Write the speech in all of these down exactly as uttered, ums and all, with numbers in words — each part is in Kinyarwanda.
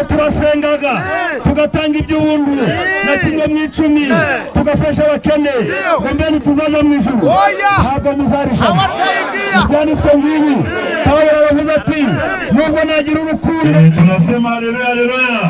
turasengaga tugatanga iby'ubuntu na kimwe mu icumi tugafasha abakene mbene tuzaja mu ijuru ntabwo muzarisha ibyanditswe ngibi Pawulo aravuze ati nubwo nagira urukundo tunasema haleluya haleluya.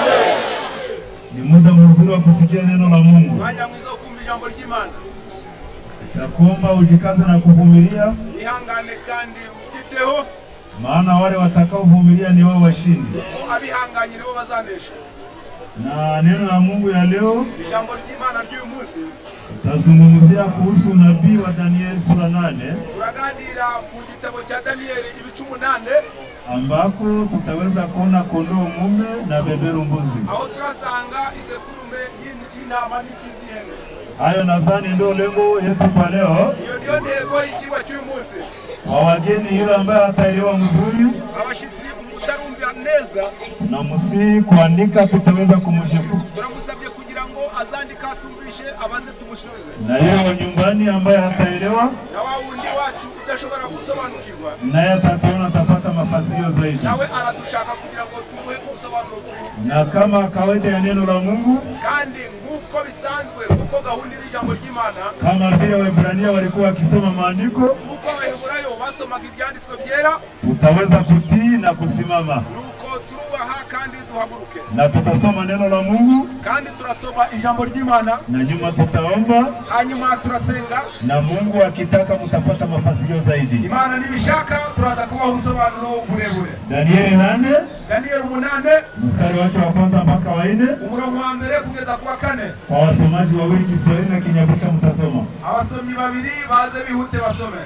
Ni muda mzuri wa kusikia neno la Mungu. Mwanya mwiza kumva ijambo ry'Imana. Nakuomba ujikaze na kuvumilia. Ihangane kandi ugiteho. Maana wale watakaovumilia ni wao washindi. Abihanganye nibo bazanesha. Na neno la Mungu ya leo ijambo ry'Imana ry'uyu munsi tutazungumzia kuhusu nabii wa Danieli sura nane. Turaganira mu gitabo cha Danieli ibice umunane ambako tutaweza kuona kondoo mume na beberu mbuzi. Aho turasanga isekurume y'intama n'ifizi y'ihene. Hayo nadhani ndio lengo yetu kwa leo. Iyo ndio ntego y'ikigwa cy'uyu munsi. Wa wageni yule ambaye ataelewa mzuri abashitsi mutarumvira neza na musi kuandika tutaweza kumjibu. Turamusabye kugira ngo azandika tumvishe abaze tumushoze. Na yeye nyumbani ambaye hataelewa na waundi wacu udashobora gusobanukirwa naye atataona atapata mafasirio zaidi. Nawe aradushaka kugira ngo tumuhe gusobanukirwa. Na kama kawaida ya neno la Mungu kandi nguko bisanzwe uko gahunda y'ijambo ry'Imana kama vile Waebrania walikuwa wakisoma maandiko uko Abaheburayo basomaga ibyanditswe byera tutaweza kutii na kusimama. Nuko turubaha kandi duhaguruke. Na tutasoma neno la Mungu kandi turasoma ijambo ry'Imana na nyuma tutaomba hanyuma turasenga na Mungu akitaka mtapata mafasirio zaidi. Imana nibishaka turaza kubaho ubusobanuro burebure. Danieli nane Danieli umunane mstari wake wa kwanza mpaka wa nne. Umurongo wa mbere kugeza kwa kane. Kwa wasomaji wawili Kiswahili na Kinyarwanda mtasoma. Abasomyi babiri baze bihute basome.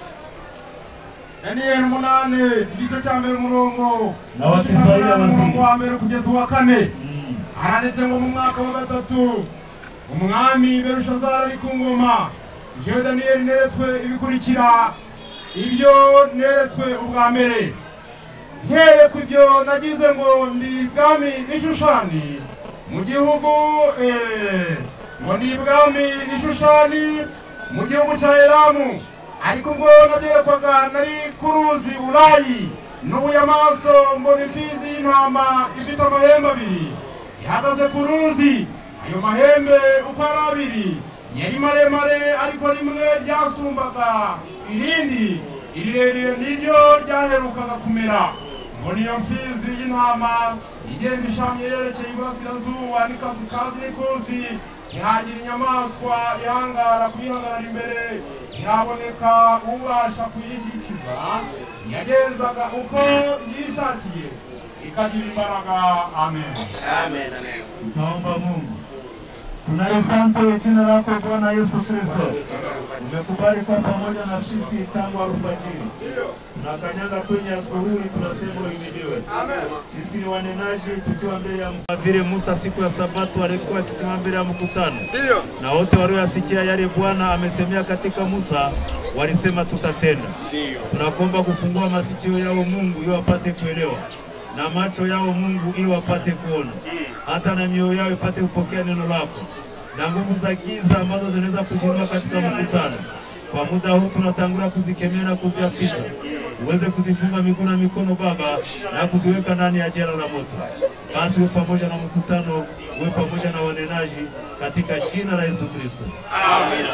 Danieli umunane igice cya mbere umurongo na wa Kiswahili abasoma wa mbere kugeza wa kane. Aranditse ngo mu mwaka wa gatatu umwami Belushazari ari ku ngoma. Je Danieli neretswe ibikurikira ibyo neretswe ubwa mbere. Nkeye ku ibyo nagize ngo ndi bwami n'Ishushani mu gihugu eh ngo ndi bwami n'Ishushani mu gihugu cya Elamu. Ariko ubwo nabyerekwaga nari kuruzi Ulayi n'ubuye amaso mbona imfizi y'intama ifite amahembe abiri ihagaze ku ruzi. Ayo mahembe uko ari abiri yari maremare ariko rimwe ryasumbaga irindi irirerire niryo ryaherukaga kumera. Ngo niyo mfizi y'intama igenda ishamye yerekeye iburasirazuba n'ikasikazi n'ikusi. Ntihagira inyamaswa ihangara kuyihagarara imbere, ntihaboneka ubasha kuyikikiza. Yagenzaga uko yishakiye ikagira imbaraga. Amen. Amen. Amen. Naomba Mungu tunalisante jina lako Bwana Yesu Kristo. Umekubali kwa pamoja na sisi tangu alfajiri. Tunakanyaga kwenye asubuhi tunasema uhimidiwe. Amen. Sisi ni wanenaji tukiwa mbele ya vile Musa siku ya Sabato alikuwa akisimama mbele ya mkutano. Ndio. Na wote waliosikia yale Bwana amesemea katika Musa walisema tutatenda. Ndio. Tunakuomba kufungua masikio yao Mungu ili wapate kuelewa na macho yao Mungu ili wapate kuona. Hata na mioyo yao ipate kupokea neno lako. Na nguvu za giza ambazo zinaweza kujiunga katika mkutano. Kwa muda huu tunatangulia kuzikemea na kuziapisha. Uweze kuzifunga miguu na mikono Baba na kuziweka ndani ya jela la moto. Basi uwe pamoja na mkutano, uwe pamoja na wanenaji katika jina la Yesu Kristo. Amina.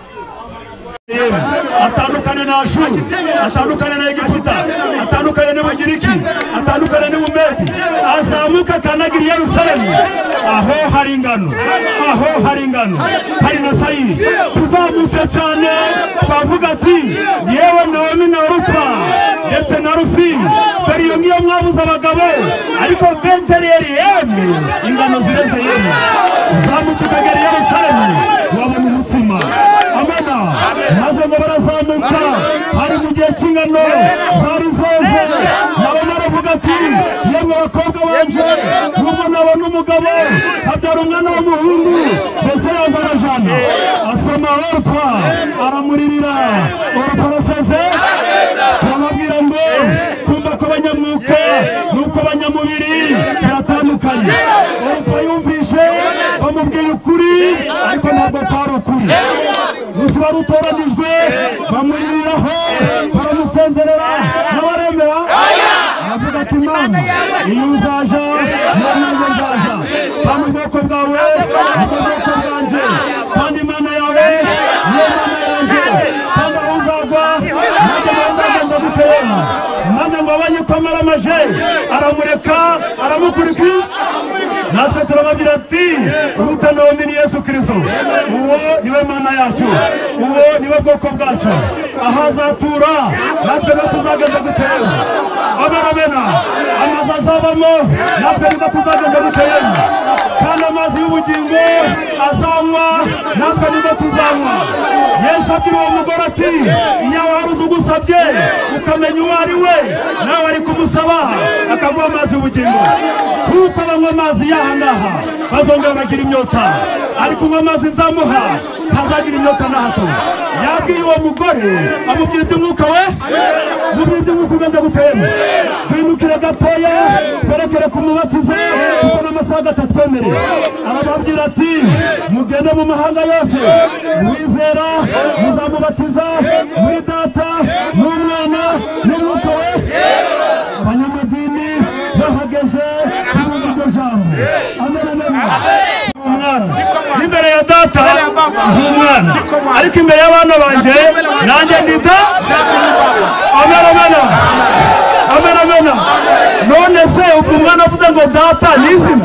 Atandukane na Ashuru, atandukane na Egiputa, atandukane na Bagiriki, atandukane na Bumedi, azamuka kanagiri Yerusalemu. Aho hari ingano, aho hari ingano, hari na Sayiri. Tuzamutse cyane bavuga ati yewe Naomi na Rupa ndetse na Rusi bari iyo ngiyo mwabuze abagabo ariko Betelehemu yemwe ingano zireze yemwe. Tuzamutse kagari Yerusalemu wabona umutima. Amena. Maze ngo barazamuka hari mu gihe cy'ingano zari zeze. Nabo baravuga ati yemwe bakobwa banje nubwo nabona umugabo abyara umwana w'umuhungu mbese yaza arajana asoma Orpa aramuririra. Orpa araseze aramubwira ngo kumva ko abanyamwuka nuko abanyamubiri baratandukanye. Orpa yumvishe bamubwiye ukuri ariko ntabwo kwari ukuri. Gusa barutoranijwe bamuririraho baramusezerera n'abaremera. Aravuga ati Imana iyo uzaja yaramwamamaje aramureka aramukurikira natwe turababwira ati urutanomi ni Yesu Kristo uwo niwe mana yacu uwo niwe bwoko bwacu ahazatura natwe no tuzagenda gutera abarabena amazi azabamo natwe no tuzagenda gutera kandi amazi y'ubugingo azanywa natwe no tuzanywa Yesu abwira uwo mugore ati iyo waruzi ugusabye ukamenya uwo ari we nawe ari kumusaba akaguha amazi y'ubugingo kuko banywa amazi y'ahangaha bazongera bagira inyota ari kunywa amazi nzamuha ntazagira inyota na hato yabwiye uwo mugore amubwira iby'umwuka we mubwira iby'umwuka umeze gutema twinukire gatoya twerekere kumubatiza kuko n'amasaha gatatu twemereye arababwira ati mugende mu mahanga yose mwizera muzamubatiza muri data n'umwana n'umwuka we abanyamadini bahageze kubumva iryo jambo amen amen umwana imbere ya data umwana ariko imbere y'abana banje nanjye ndita amen amen amen amen none se ubwo umwana avuze ngo data ni izina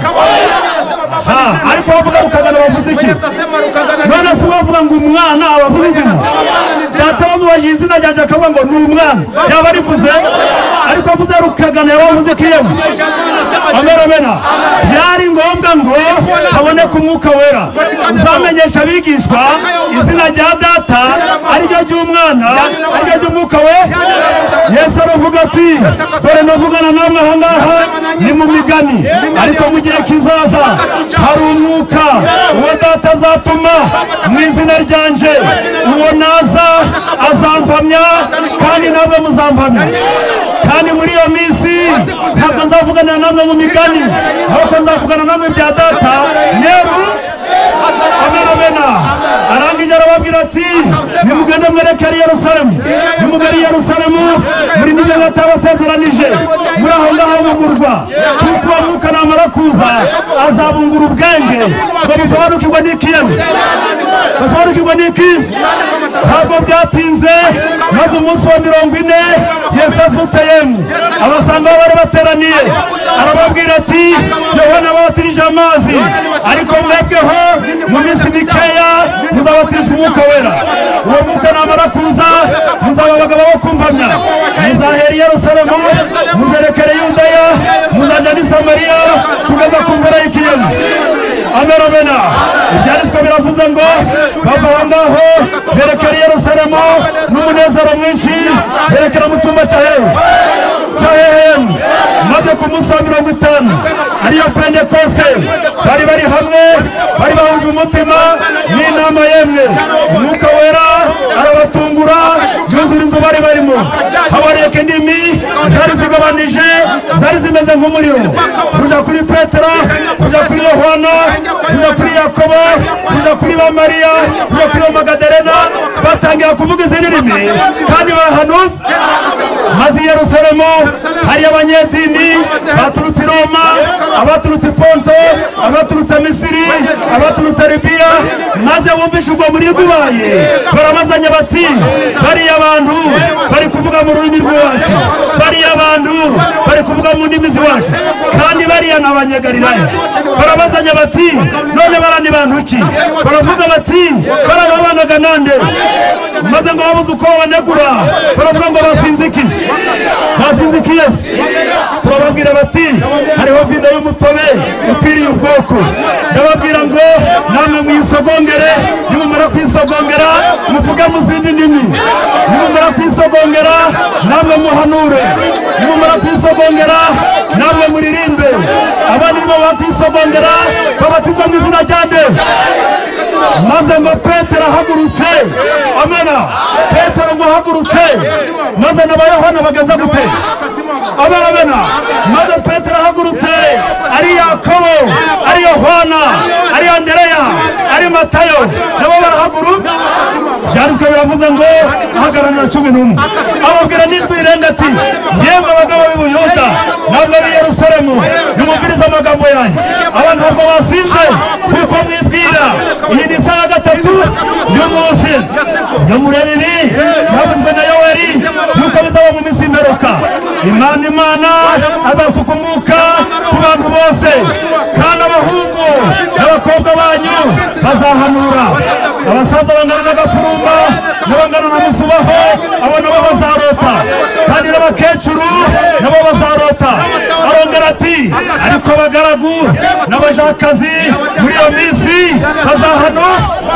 ariko bavuga ukagana bavuze iki none se bavuga ngo umwana abavuze izina data bamubajije izina ryanjye akavuga ngo ni umwana yaba arivuze ariko avuze rukagana yabavuze ko iyo amen amen byari ngombwa ngo haboneke umwuka wera uzamenyesha abigishwa izina rya data ariryo ry'umwana ariryo ry'umwuka we Yesu aravuga ati dore navugana namwe ahangaha ni mu migani ariko mu gihe kizaza hari umwuka uwo data azatuma mu izina ryanje uwo naza azampamya kandi namwe muzampamya kandi muri iyo minsi ntabwo nzavugana namwe mu migani ahubwo nzavugana namwe bya data yeru amen amen arangije arababwira ati nimugende mwerekere Yerusalemu nimugere Yerusalemu muri nibyo batabasezeranije muri aho ngaho mu murwa kuko umwuka namara kuza azabungura ubwenge ngo busobanukirwe n'iki busobanukirwe n'iki ntabwo byatinze maze umunsi wa mirongo ine Yesu asutse yemwe abasanga bari bateraniye arababwira ati Yohana abatirije amazi ariko mwebweho mu minsi mikeya muzabatirizwa umwuka wera uwo mwuka namara kuza muzaba abagabo bo kumpamya muzahera i Yerusalemu muzerekere Yudaya muzaja n'i Samariya kugeza ku mpera y'ikiyemu amen amen ibyanditswe biravuze ngo bava aho ngaho berekera i Yerusalemu n'umunezero mwinshi berekera mu cyumba cya hehe cya hehe maze ku munsi wa mirongo itanu ariyo Pentekoste bari bari hamwe bari bahuje umutima n'inama yemwe umwuka wera arabatungura yuzura inzu bari barimo habareka indimi zari zigabanije zari zimeze nk'umuriro kuja kuri Petero kuja kuri Yohana kuja kuri Yakobo kuja kuri ba Mariya kuja kuri Magadalena batangira kuvuga izindi ndimi kandi bahanu maze i Yerusalemu hari abanyedini baturutse i Roma abaturutse Ponto abaturutse Misiri abaturutse Libiya maze bumvishe ubwo muri rwubaye barabazanya bati bariya abantu bari kuvuga mu rurimi rwacu bariya abantu bari kuvuga mu ndimi z'iwacu kandi bariya ni abanyagalilaya barabazanya bati none barani bantu ki baravuga bati barababanaga nande maze ngo babuze uko banegura baravuga ngo basinze iki basinzikiye turababwira bati hariho vino y'umutobe ukwiriye ubwoko ndababwira ngo namwe mwisogongere nimumara kwisogongera muvuge mu zindi ndimi nimumara kwisogongera namwe muhanure nimumara kwisogongera namwe muririmbe abandi nibo bakwisogongera babatizwa mu izina rya nde maze ngo Petero ahagurutse amena Petero ngo ahagurutse maze n'aba Yohana bagenza gute abana maze Petero ahagurutse ari Yakobo ari Yohana ari ari Andereya ari Matayo nabo barahaguruka byanditswe biravuze ngo ahagararana cumi n'umwe ababwira n'ijwi rirenga ati yemwe abagabo b'i Buyuda namwe b'i Yerusalemu nimubwirize amagambo yanjye abantu ntabwo basinze kuko mwibwira iyi ni isaha gatatu y'umunsi nyamurebe ibi yavuzwe na Yoweri yuko bizaba mu minsi y'imperuka Imana Imana azasuka umwuka ku bantu bose kandi abahungu n'abakobwa banyu bazahanura abasaza bangana n'agafurumba n'abangana na musubaho abo nabo bazarota kandi n'abakecuru nabo bazarota arongera ati ariko abagaragu n'abajakazi muri iyo minsi bazahano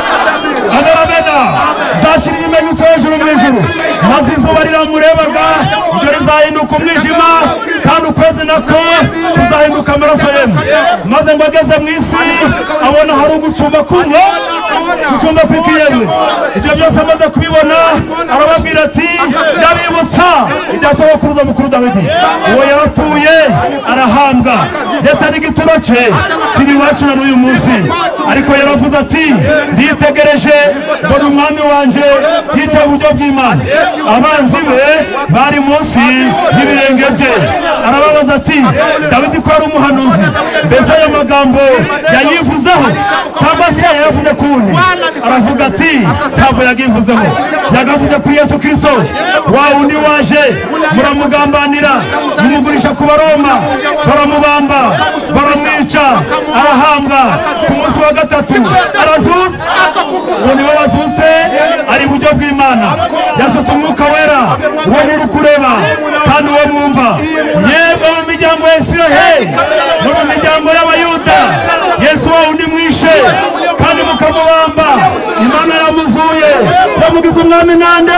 agarabena zashyira ibimenyetso hejuru mu ijuru maze izuba riramurebaga ibyo rizahinduka umwijima kandi ukwezi nako kuzahinduka amaraso yemwe maze ngo ageze mu isi abona hari ugucumba kumwe gucumba kw'ikiyemwe ibyo byose amaze kubibona arababwira ati ndabibutsa ibya sogokuruza mukuru Dawidi uwo yarapfuye arahambwa ndetse n'igituro cye kiri iwacu na n'uyu munsi ariko yaravuze ati nditegereje mbona umwami wanje yicaye uburyo bw'Imana abanzi be bari munsi y'ibirenge bye arababaza ati Dawidi ko ari umuhanuzi mbese ayo magambo yayivuzeho cyangwa se yayavuze ku wundi aravuga ati ntabwo yagivuzeho yagavuze kuri Yesu Kristo wa wundi waje muramugambanira mumugurisha ku Baroma baramubamba baramwica arahambwa ku munsi wa gatatu arazuka uwo niwe wazutse ari uburyo bw'Imana yasutse umwuka wera uwo muri kureba kandi uwo mwumva yego mu miryango ya Isiraheli no mu miryango y'Abayuda Yesu wa wundi mwishe kandi mukamubamba Imana yamuzuye yamugize umwami nande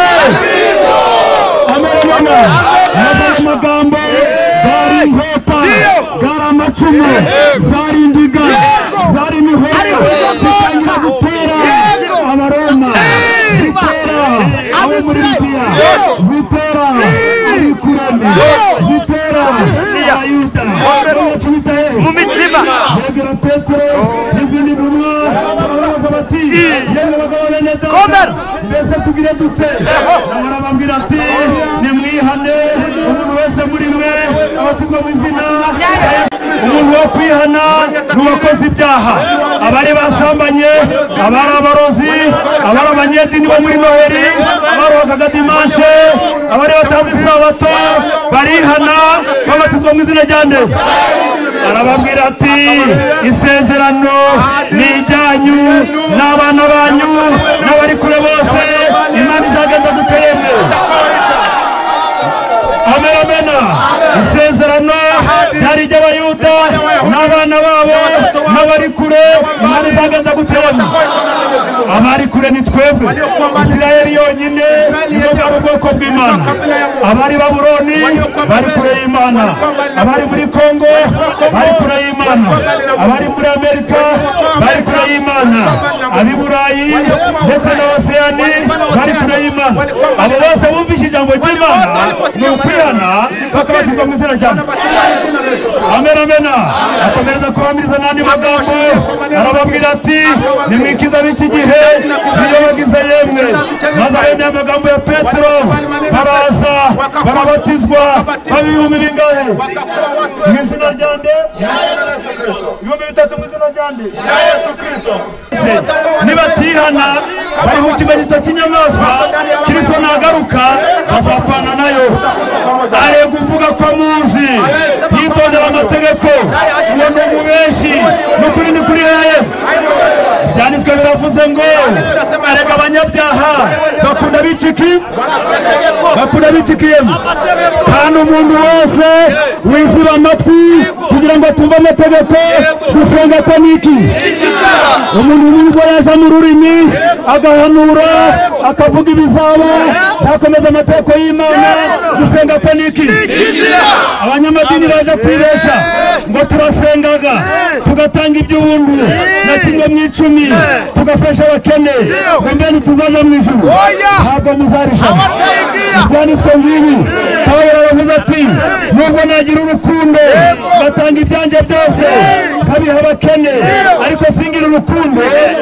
amen amagambo zari inkota zari amacumu zari indiga zari imihoro zitangira gutera Abaroma zitera abo muri Libiya zitera abikurani zitera Abayuda mu mitima yegera Petero n'izindi ntumwa barabaza bati yemwe bagabo bene Dawidi mbese tugire dute barababwira ati nimwihane umuntu wese muri mwe abatizwa mu izina umuntu wo kwihana n'uwakoze ibyaha abari basambanye abari abarozi abari abanyedini bo muri Noheri abarohaga dimanche abari batazi isabato barihana babatizwa mu izina rya nde arababwira ati isezerano ni ijyanyu n'abana banyu n'abari kure bose Imana izagenda dutereme amen amen isezerano ryari ry'Abayuda n'abana babo n'abari kure Imana izagenda guterema abari kure ni twebwe Isirayeli yonyine niyo bwari ubwoko bw'Imana abari Babuloni bari kure y'Imana abari muri Kongo bari kure y'Imana abari muri Amerika bari kure y'Imana abi Burayi ndetse na Oceani bari kure y'Imana abo bose bumvise ijambo ry'Imana ni ukwihana bakabatizwa mu izina rya amen amen akomereza kuhamiriza n'andi magambo arababwira ati nimwikiza b'iki gihe niyo bagize yemwe maze ayo amagambo ya Petero baraza barabatizwa babihumbi bingahe mu izina rya nde ibihumbi bitatu mu izina rya nde Yesu Kristo nibatihana bari mu kimenyetso cy'inyamaswa Kristo nagaruka bazapfana nayo ari kuvuga ko muzi yitondera amategeko uwo ni umubeshi n'ukuri ni kuri heye byanditswe biravuze ngo areka abanyabyaha bakunda biciki bakunda bicikiyemo kandi umuntu wese wiziba amatwi kugira ngo tumve amategeko gusenga ko niki umuntu nubwo yaza mu rurimi agahanura akavuga ibizaba akomeza amategeko y'Imana gusenga ko niki abanyamadini baje kwibesha ngo turasengaga tugatanga iby'ubuntu na kimwe mu icumi tugafasha abakene ngo mbene tuzaja mu ijuru ntabwo muzarisha byanditswe ngibi Pawulo yavuze ati nubwo nagira urukundo batanga ibyanjye byose nkabiha abakene ariko singira urukundo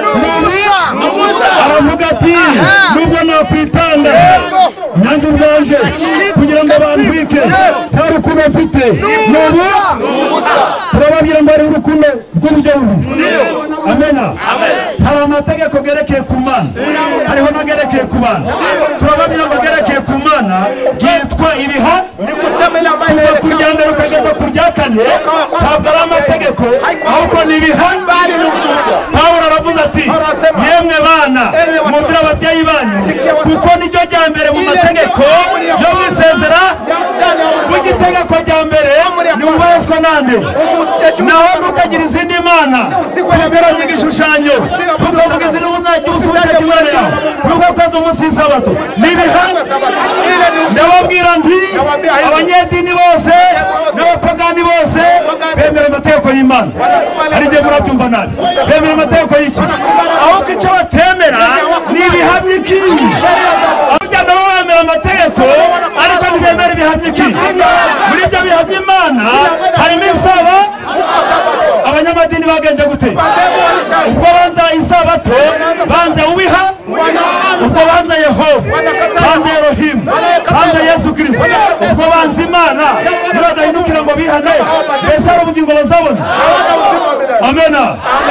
aravuga ati nubwo nakwitanga nanjye ubwanje kugira ngo bandwike nta rukundo mfite n'ubu turababwira ngo ari urukundo rw'uburyo bubi. Amena. Hari amategeko gerekeye ku Mana, hariho n'agerekeye ku bana. Turababwira ngo gerekeye ku Mana yitwa ibihano, kuva ku rya mbere ukageza ku rya kane ntabwo ari amategeko ahubwo ni ibihano. Pawulo aravuze ati yemwe bana mwumvire ababyeyi banyu kuko niryo rya mbere mu mategeko yo mu isezerano. Itegeko rya mbere ni ububaswa nande, naho ntukagira izindi mana, ntukaranye igishushanyo, ntukavuga izina umunajya usubiza kimwana yawe, ntugakoze umunsi w'isabato. Ni ibihano. Ndababwira nti abanyedini bose n'abapagani bose bemera amategeko y'Imana. Hari igihe murabyumva nabi, bemera amategeko y'iki, ahubwo icyo batemera ni ibihamya iki. Abajya nabo bemera amategeko ariko ntibemera ibihamya iki. Muri ibyo bihamya Imana harimo isaba. Abanyamadini bagenje gute? Ubwo banza isabato banza ubiha, ubwo banza Yehova, banza Elohim, banza Yesu Kristo, ubwo banza Imana nibadahindukira ngo bihane mbese hari ubugingo bazabona. Amena.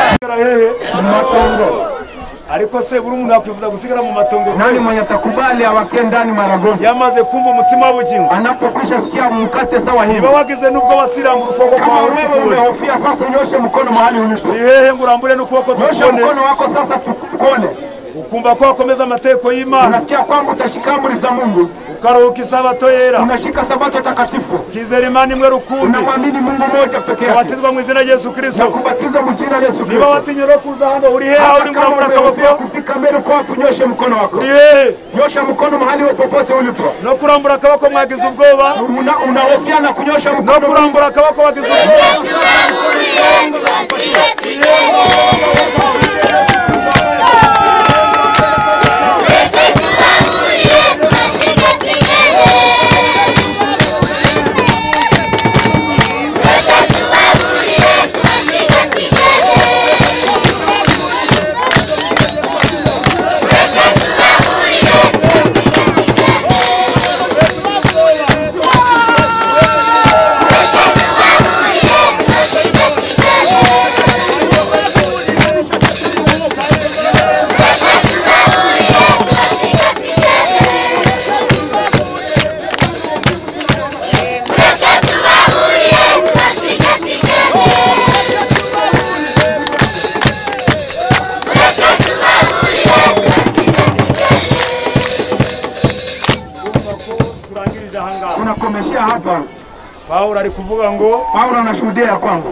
Ariko se buri umuntu yakwifuza gusigara mu matongo? Nani mwenye atakubali awake ndani maragogi? Yamaze kumva umutsima w'ubugingo, anapokwisha sikia mkate sawa hivi. Niba wagize nubwo wasiramu ukuboko kwawe wewe umehofia sasa, nyoshe mkono mahali ulipo. Yehe ngurambure n'ukuboko tukone. Nyoshe mkono wako sasa tukone. Ukumva ko wakomeza amategeko y'Imana. Unasikia kwamba utashika amri za Mungu. Ukaruhuka isabato yera. Unashika sabato takatifu. Kizera Imana imwe rukumbi. Unamwamini Mungu mmoja pekee yake. Kubatizwa mu izina rya Yesu Kristo. Kubatizwa mu jina la Yesu Kristo. Niba watinyero kuza hano uri hehe uri ngurambura akaboko? Kufika mbele kwa kunyosha mkono wako. Uri hehe? Nyosha mkono mahali popote ulipo. No kurambura akaboko mwagize ubwoba. Una unahofia na kunyosha mkono. No kurambura akaboko wagize ubwoba. Tunakomeshia hapa. Paulo ari kuvuga ngo, Paulo anashuhudia kwamba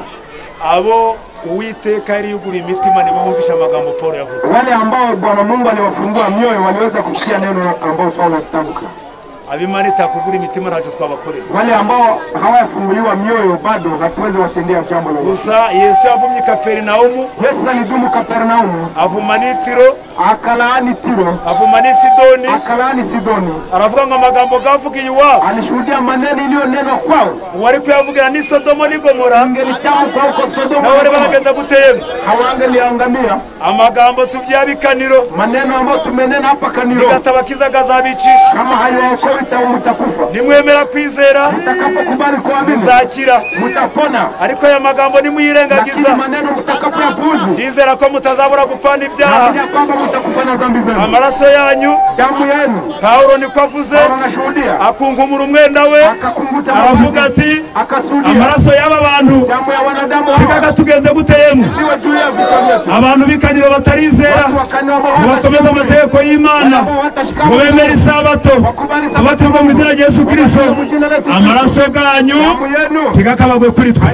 abo Uwiteka yari yugura imitima nibo bumvisha amagambo Paulo yavuze. Wale ambao Bwana Mungu aliwafungua mioyo waliweza kusikia neno ambao Paulo alitamka. Abimana itakugura imitima ntacyo twabakorera. Wale ambao hawafunguliwa mioyo bado hatuwezi watendea jambo lolote. Gusa Yesu yavumye Kaperinaumu. Yesu alidumu Kaperinaumu. Avuma n'Itiro. Akalaani Tiro. Avuma n'Sidoni. Akalaani Sidoni. Aravuga ngo amagambo gavugiye iwabo. Alishuhudia maneno iliyonenwa kwao. Wari kuyavugira ni Sodoma ni Gomora. Angelitamka kwa huko Sodoma. Na wale bageza gutema. Hawangeliangamia. Amagambo tubyabikaniro. Maneno ambayo tumenena hapa kaniro. Bigatabakiza gazabicisha. Kama hayo mutakufa. Nimwemera kwizera mutakapokubali kuamini muzakira mutapona, ariko aya magambo nimuyirengagiza maneno mutakapoyapuuza ndizera ko mutazabura gupfana ibyaha, kwamba mutakufa na dhambi zenu. Amaraso yanyu damu yenu. Paulo niko avuze, akunkumura umwenda we aravuga ati amaraso y'aba bantu damu ya wanadamu bigaga tugenze guteyemo siwe juu ya vitu vyetu. Abantu bikaniro batarizera bakomeza amategeko y'Imana ngo bemere isabato abatumva mu izina rya Yesu Kristo, amaraso ganyu kigakabagwe kuri twe.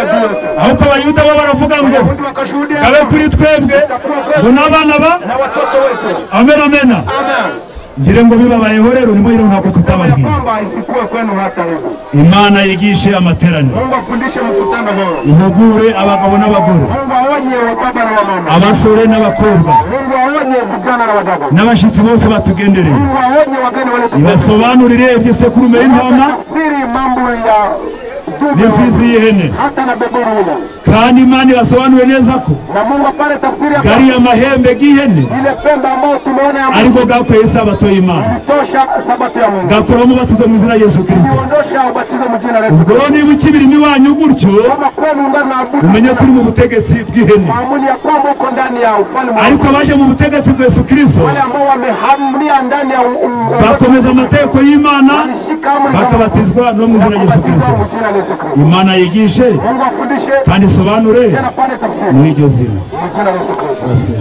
Ahubwo abayuda bo baravuga ngo kabe kuri twebwe ngo n'abana ba amen amen. Ngire ngo bibabayeho rero nimo rero ntabwo tuzababwira. Imana yigishe amateraniro, ihugure abagabo n'abagore, abasore n'abakobwa, n'abashitsi bose batugendereye, ibasobanurire iby'isekurume y'intama n'imfizi y'ihene hata na beberu ule. kandi Imana irasobanuye neza ko Na Mungu pale tafsiri ya gari amahembe g'ihene ile pembe ambayo tumeona ya ariko gakoye isabato y'Imana tosha sabato ya Mungu. gakora umubatizo mu izina Yesu Kristo. Ondosha ubatizo mu jina la Yesu. Ubwo niba ukibirimo iwanyu gutyo Kama kwenu ungana abudu. umenye kuri mu butegetsi bw'ihene. Fahamuni ya kwamba uko ndani ya ufalme. Ariko baje mu butegetsi bwa Yesu Kristo Wale ambao wamehamlia ndani ya bakomeza amategeko y'Imana bakabatizwa no mu izina Yesu Kristo. Imana yigishe Mungu afundishe kandi sobanure tena pale tafsiri. muri iryo zina. Mu jina la Yesu Kristo.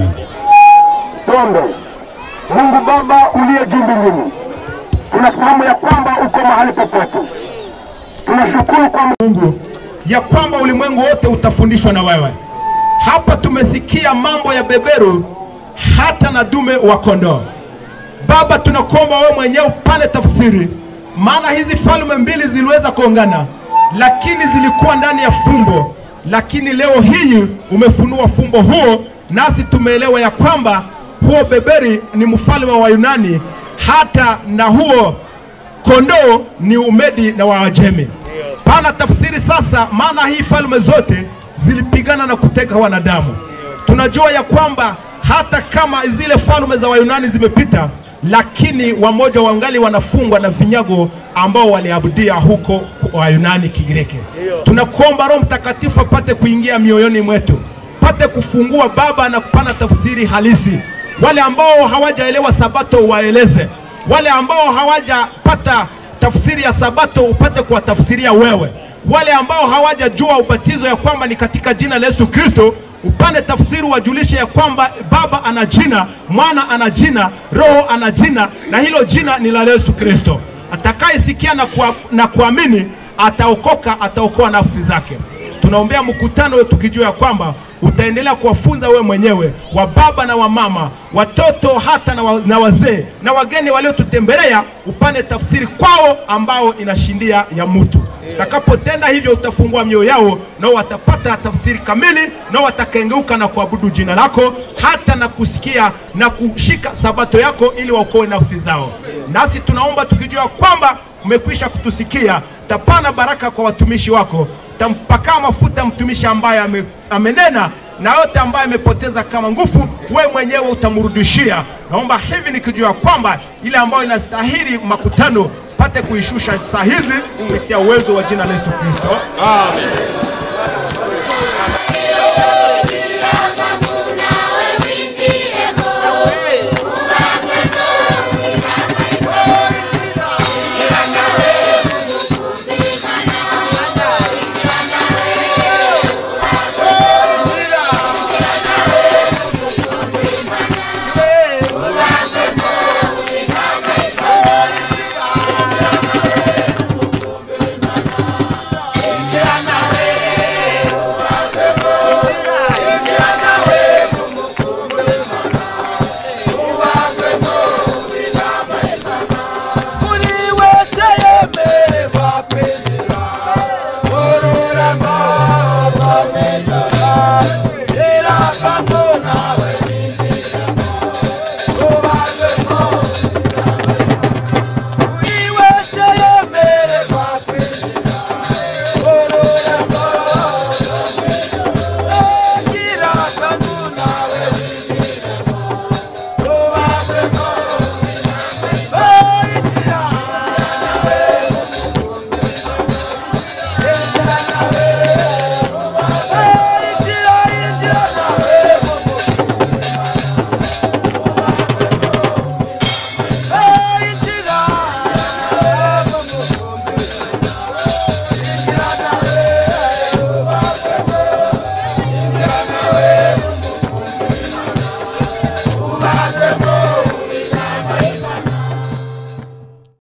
Tuombe. Mungu Baba uliye juu mbinguni, tunafahamu ya kwamba uko mahali popote. Tunashukuru kwa Mungu ya kwamba ulimwengu wote utafundishwa na wewe. Hapa tumesikia mambo ya beberu hata na dume wa kondoo. Baba, tunakuomba wewe mwenyewe upane tafsiri, maana hizi falme mbili ziliweza kuungana lakini zilikuwa ndani ya fumbo, lakini leo hii umefunua fumbo huo, nasi tumeelewa ya kwamba huo beberi ni mfalme wa Yunani, hata na huo kondoo ni Umedi na Waajemi. Pana tafsiri sasa, maana hii falme zote zilipigana na kuteka wanadamu. Tunajua ya kwamba hata kama zile falme za Wayunani zimepita, lakini wamoja wangali wanafungwa na vinyago ambao waliabudia huko Wayunani Kigiriki. Tunakuomba Roho Mtakatifu apate kuingia mioyoni mwetu, pate kufungua Baba na kupana tafsiri halisi. Wale ambao hawajaelewa sabato waeleze, wale ambao hawajapata tafsiri ya sabato upate kuwatafsiria wewe, wale ambao hawajajua ubatizo ya kwamba ni katika jina la Yesu Kristo upande tafsiri wajulishe ya kwamba Baba ana jina, Mwana ana jina, Roho ana jina, na hilo jina ni la Yesu Kristo. Atakayesikia na, kuwa, na kuamini ataokoka, ataokoa nafsi zake. Tunaombea mkutano wetu tukijua ya kwamba utaendelea kuwafunza wewe mwenyewe, wa baba na wa mama, watoto hata na, wa, na wazee na wageni waliotutembelea, upane tafsiri kwao ambao inashindia ya mtu. Takapotenda hivyo utafungua mioyo yao, na watapata tafsiri kamili, na watakengeuka na kuabudu jina lako, hata na kusikia na kushika sabato yako ili waokoe nafsi zao. Nasi tunaomba tukijua kwamba umekwisha kutusikia, tapana baraka kwa watumishi wako, tampaka mafuta mtumishi ambaye ame, amenena, na yote ambaye amepoteza kama nguvu wewe mwenyewe utamrudishia. Naomba hivi nikijua kwamba ile ambayo inastahili makutano pate kuishusha saa hizi kupitia uwezo wa jina la Yesu Kristo. Amen. Baba